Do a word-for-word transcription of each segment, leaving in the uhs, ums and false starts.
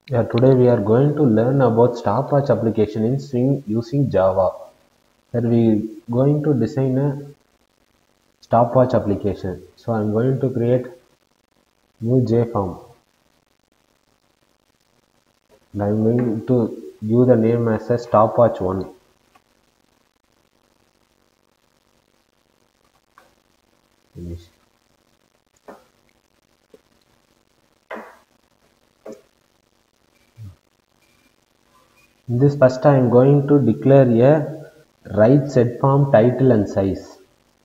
Yeah, today we are going to learn about Stopwatch application in Swing using Java. Here we going to design a stopwatch application. So I'm going to create new JForm. And I'm going to give the name as a stopwatch one. Finish. In this first I'm going to declare a right set form title and size.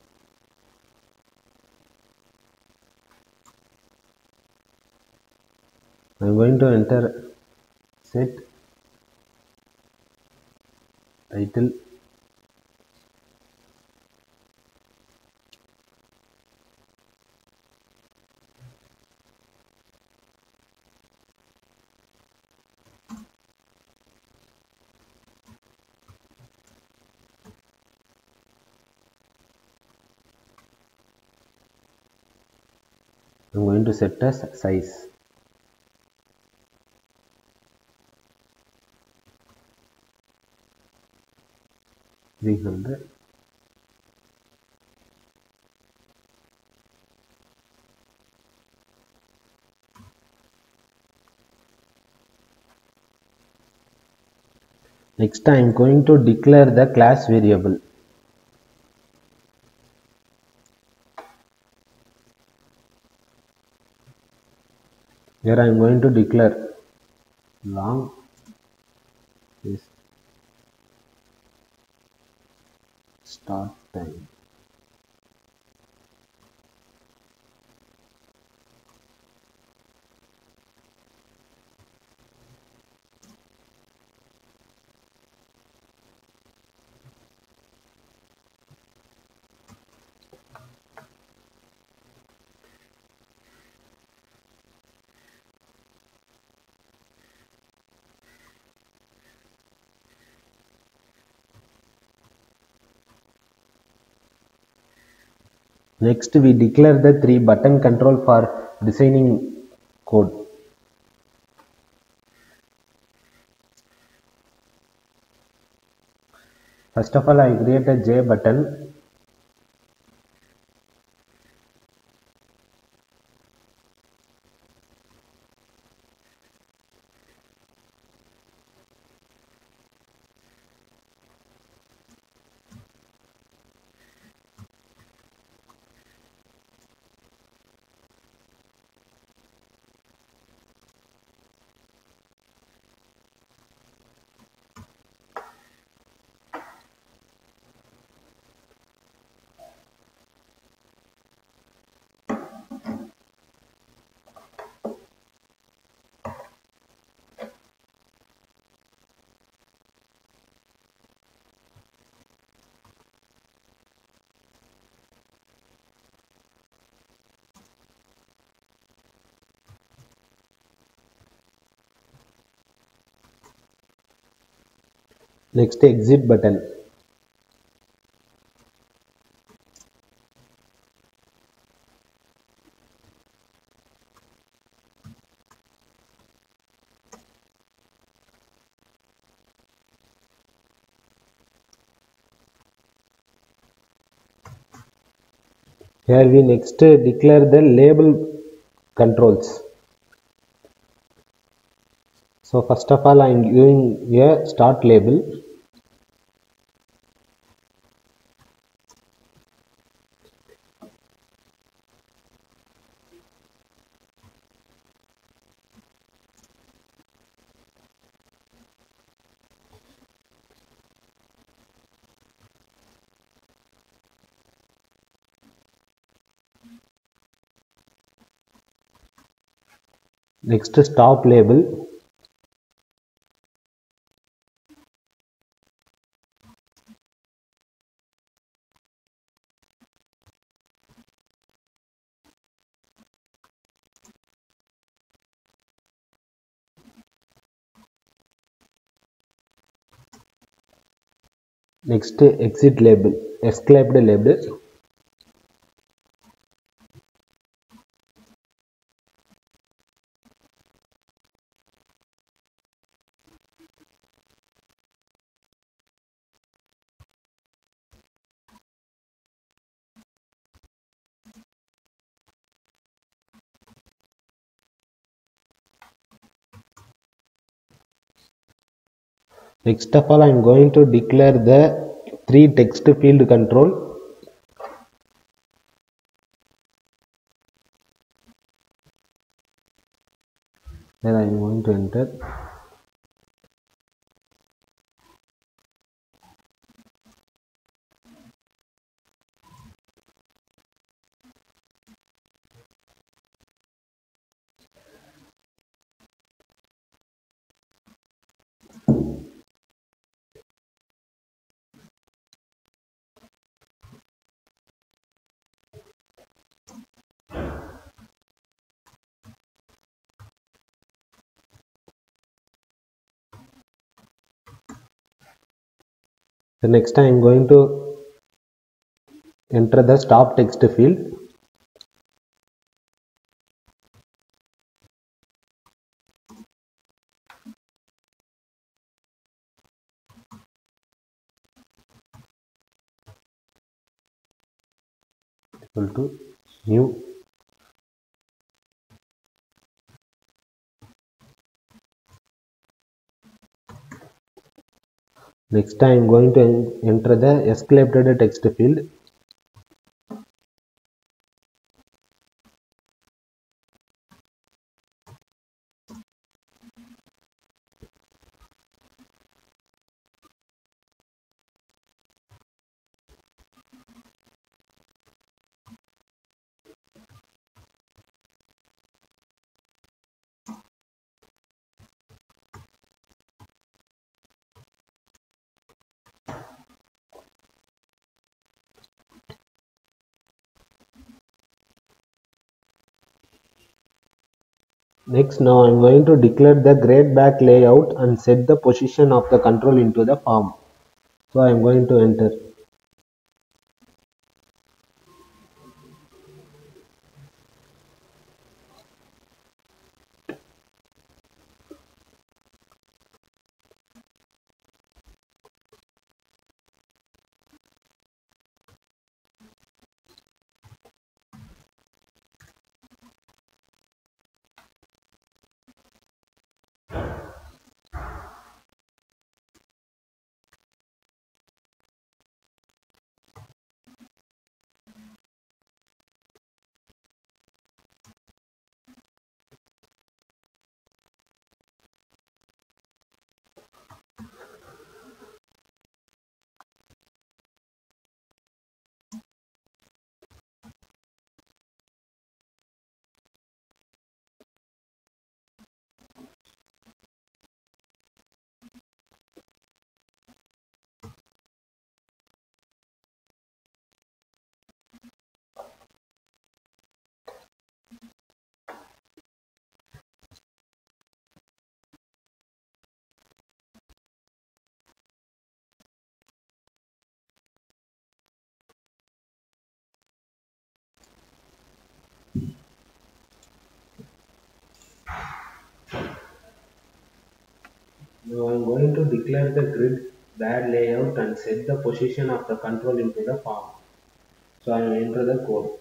I'm going to enter set title I'm going to set as size three hundred. Next I am going to declare the class variable. Here I am going to declare long is start time. Next we declare the three button control for designing code. First of all I create a J button. Next exit button. Here we next declare the label controls. So first of all I am giving a start label. Next stop label. Next exit label, escaped label. Next of all, I am going to declare the three text field control. Then I am going to enter. The next I am going to enter the stop text field. Equal to new. Next I am going to enter the escalated text field. Next, now I am going to declare the grade back layout and set the position of the control into the form. So I am going to enter. Now I am going to declare the grid bad layout and set the position of the control into the form. So I will enter the code.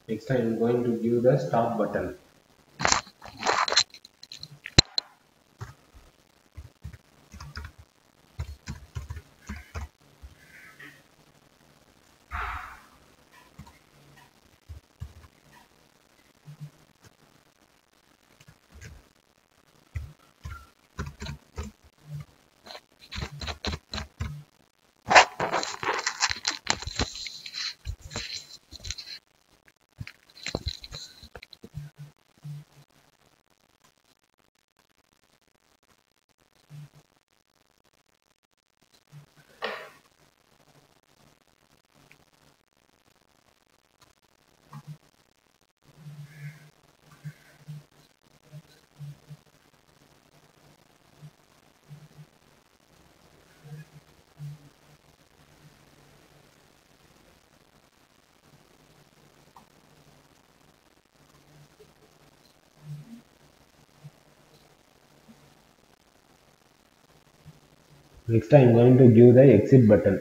Next I am going to give the stop button. Next I am going to give the exit button.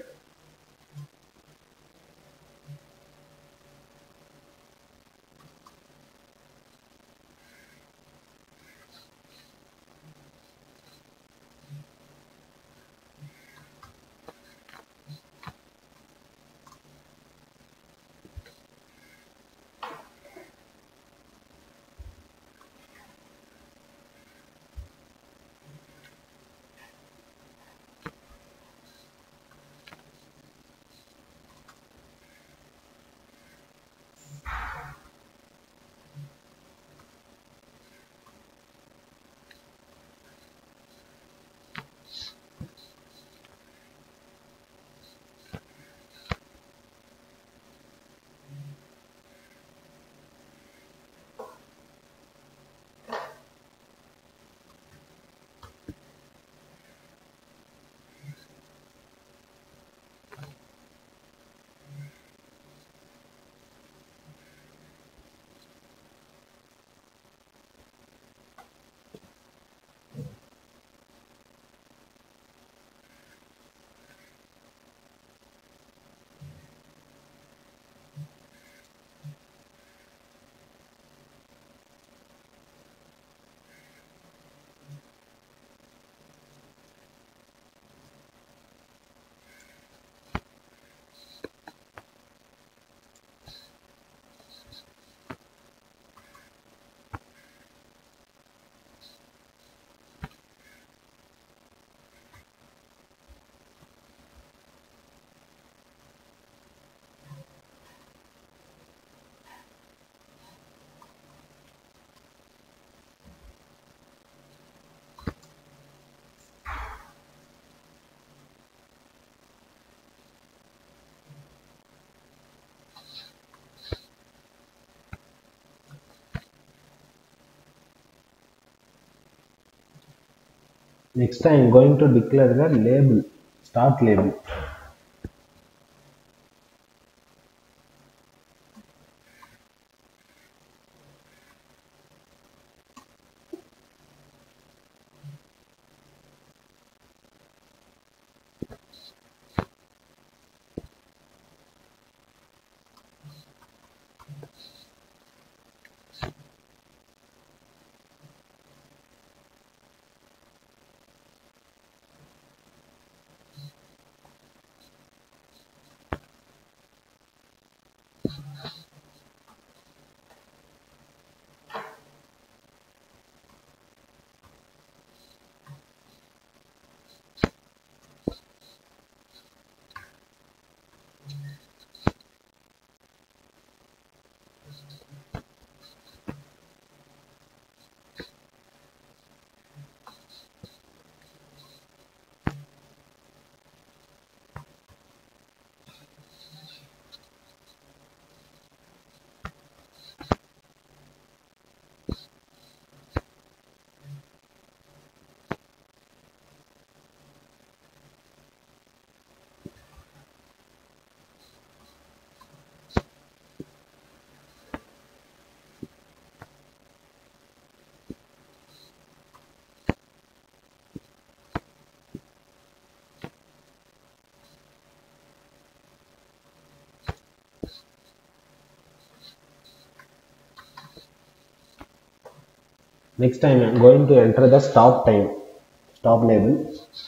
Next I am going to declare the label, start label. Next time I'm going to enter the stop time, stop label.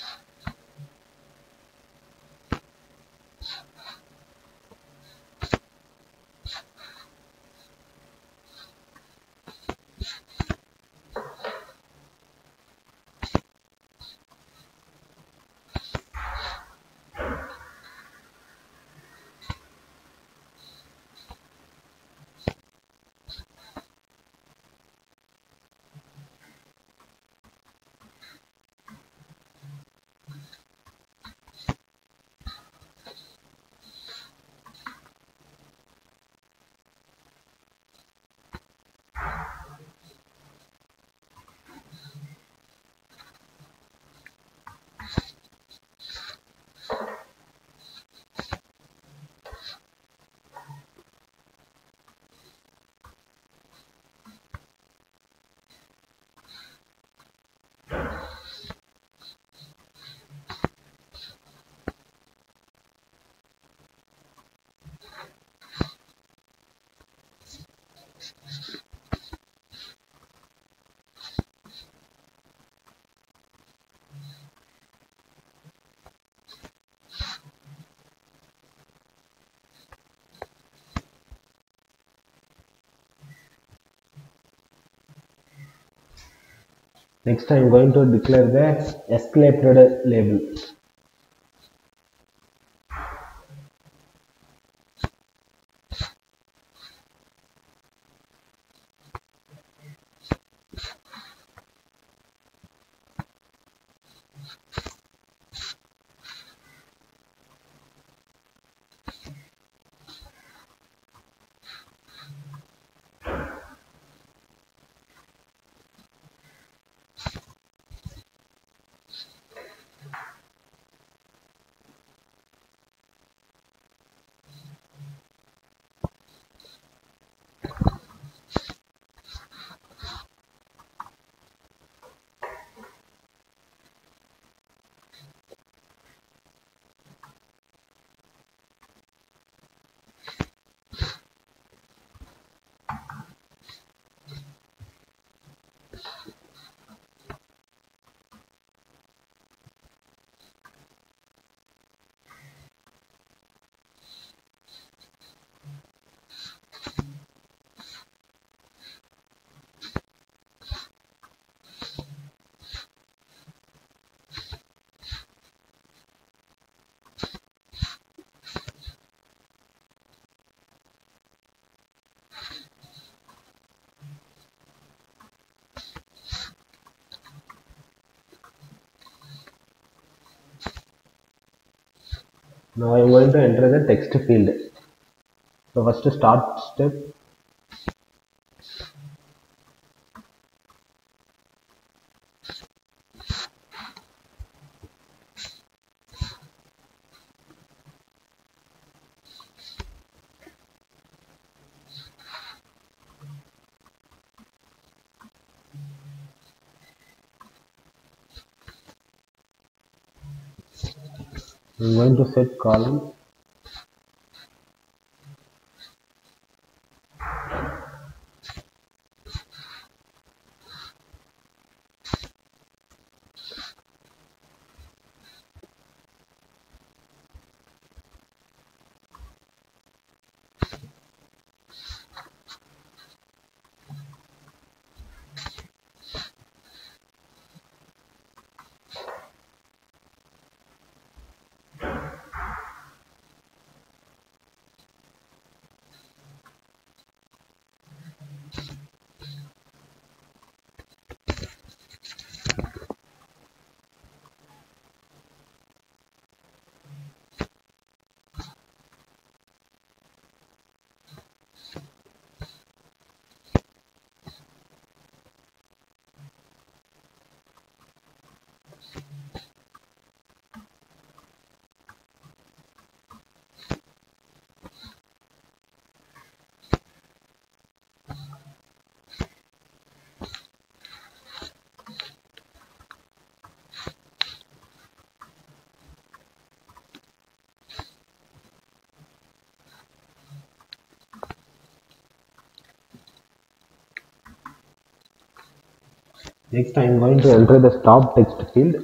Next I'm going to declare the escalated label. Now I'm going to enter the text field. So first start step. I'm going to set column. Next, I am going to enter the stop text field.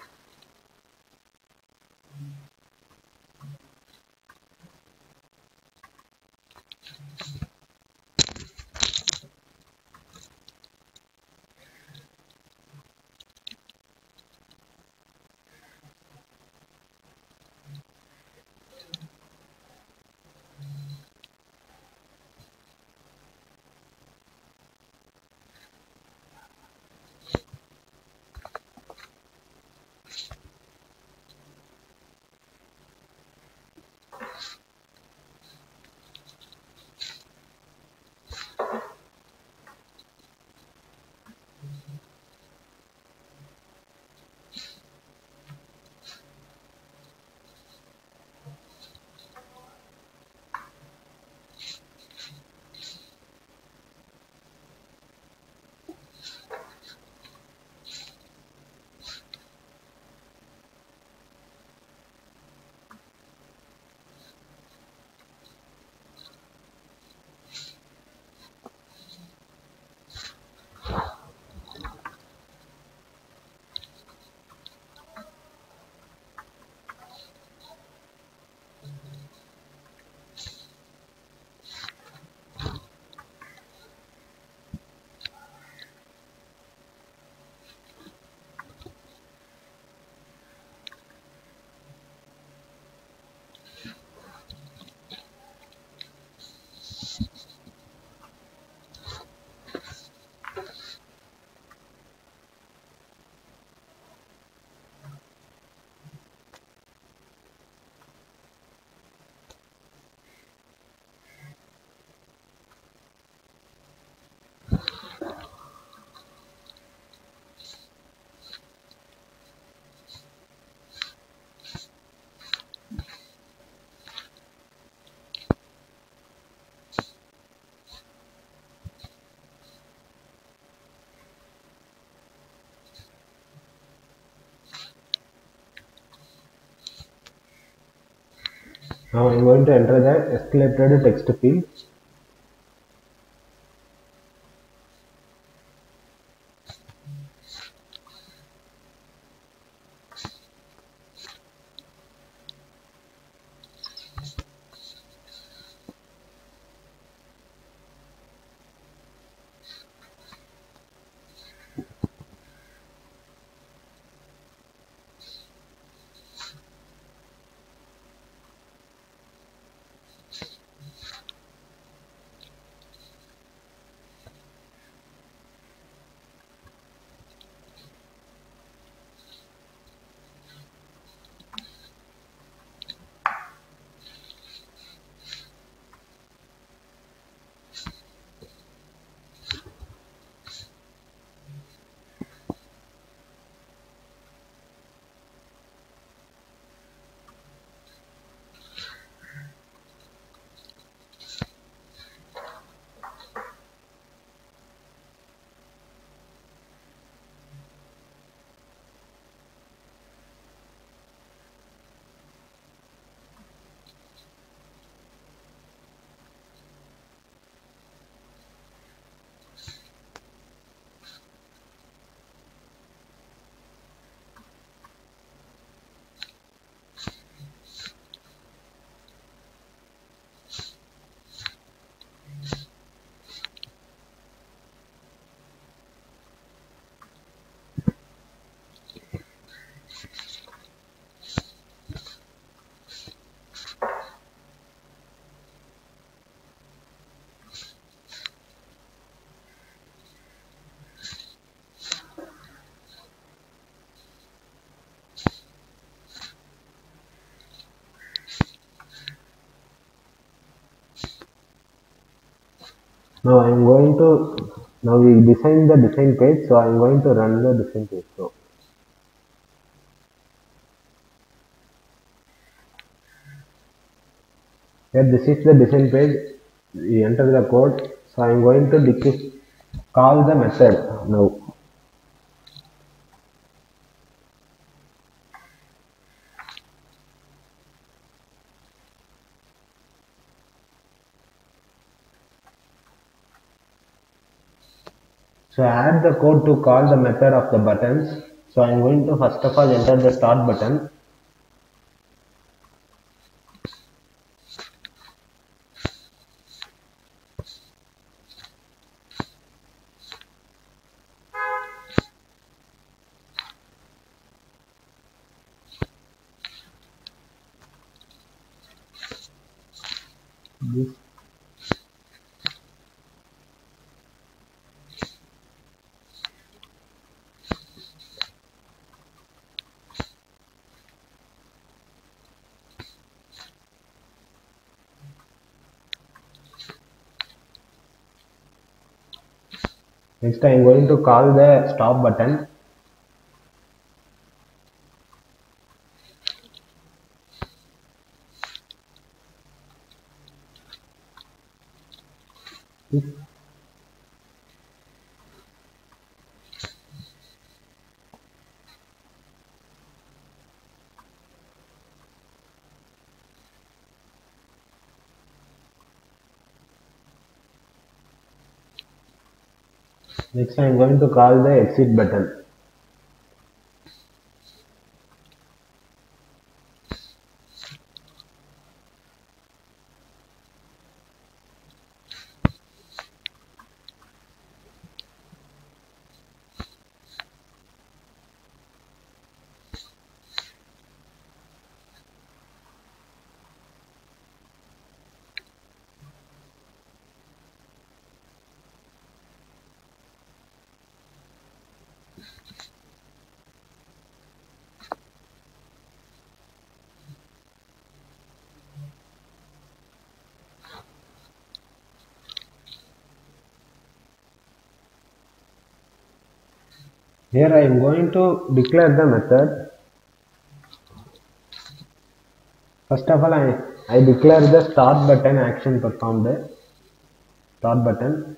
Now I am going to enter the escalated text field. Now I am going to now we design the design page, so I am going to run the design page. So here this is the design page. We enter the code. So I am going to declare call the method now. So I add the code to call the method of the buttons. So I'm going to first of all enter the start button. This Next I'm going to call the stop button. Next I'm going to call the exit button. Here I am going to declare the method. First of all, I, I declare the start button action performed. Start button.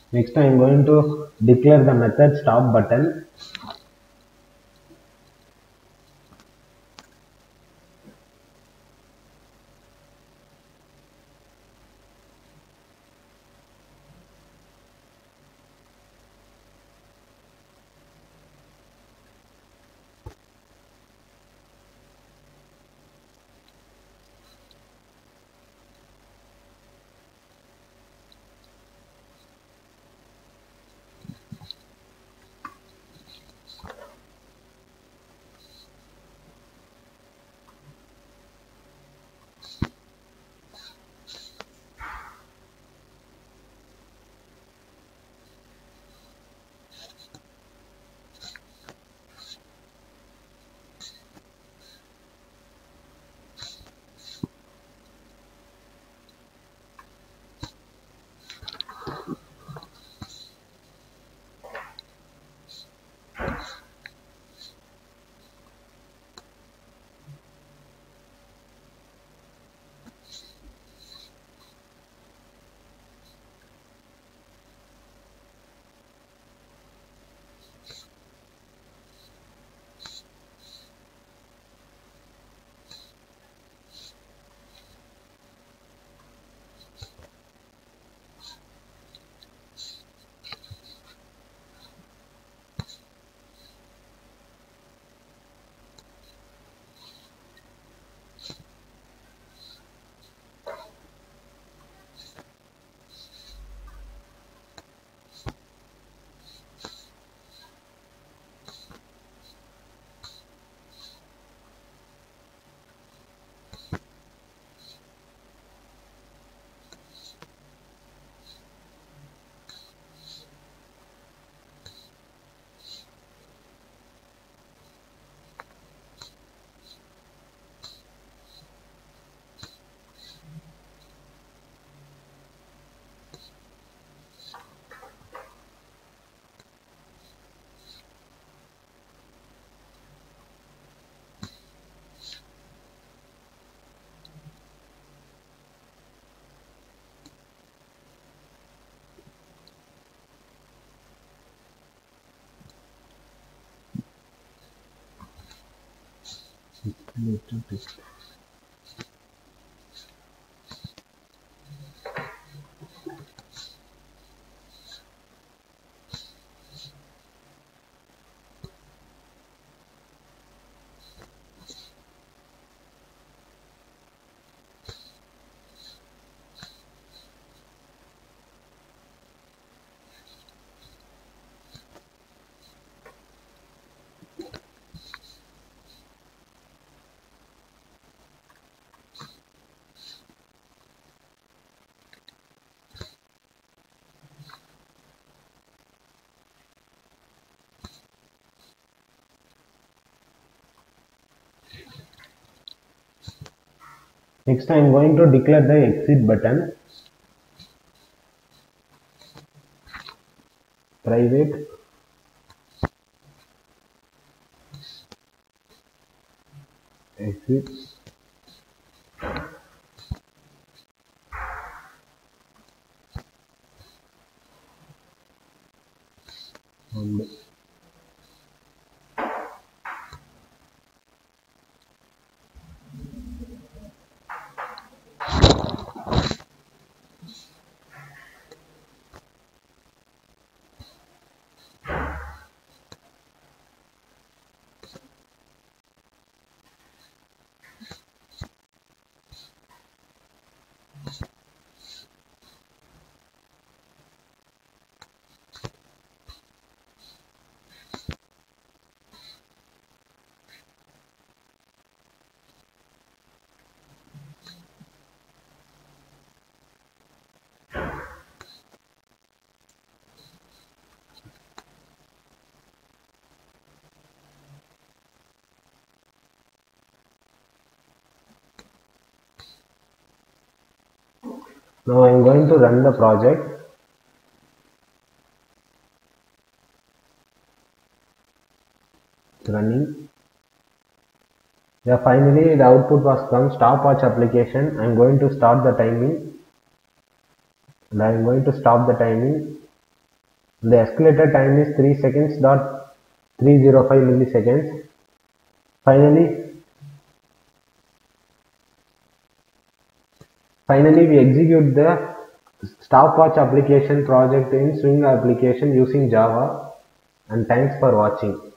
Next I am going to declare the method stop button. Next I am going to declare the exit button. Private exit and now I am going to run the project. It's running. Yeah, finally the output was come stopwatch application. I am going to start the timing and I am going to stop the timing. The escalator time is three seconds dot three zero five milliseconds. Finally, finally we execute the stopwatch application project in Swing application using Java. And thanks for watching.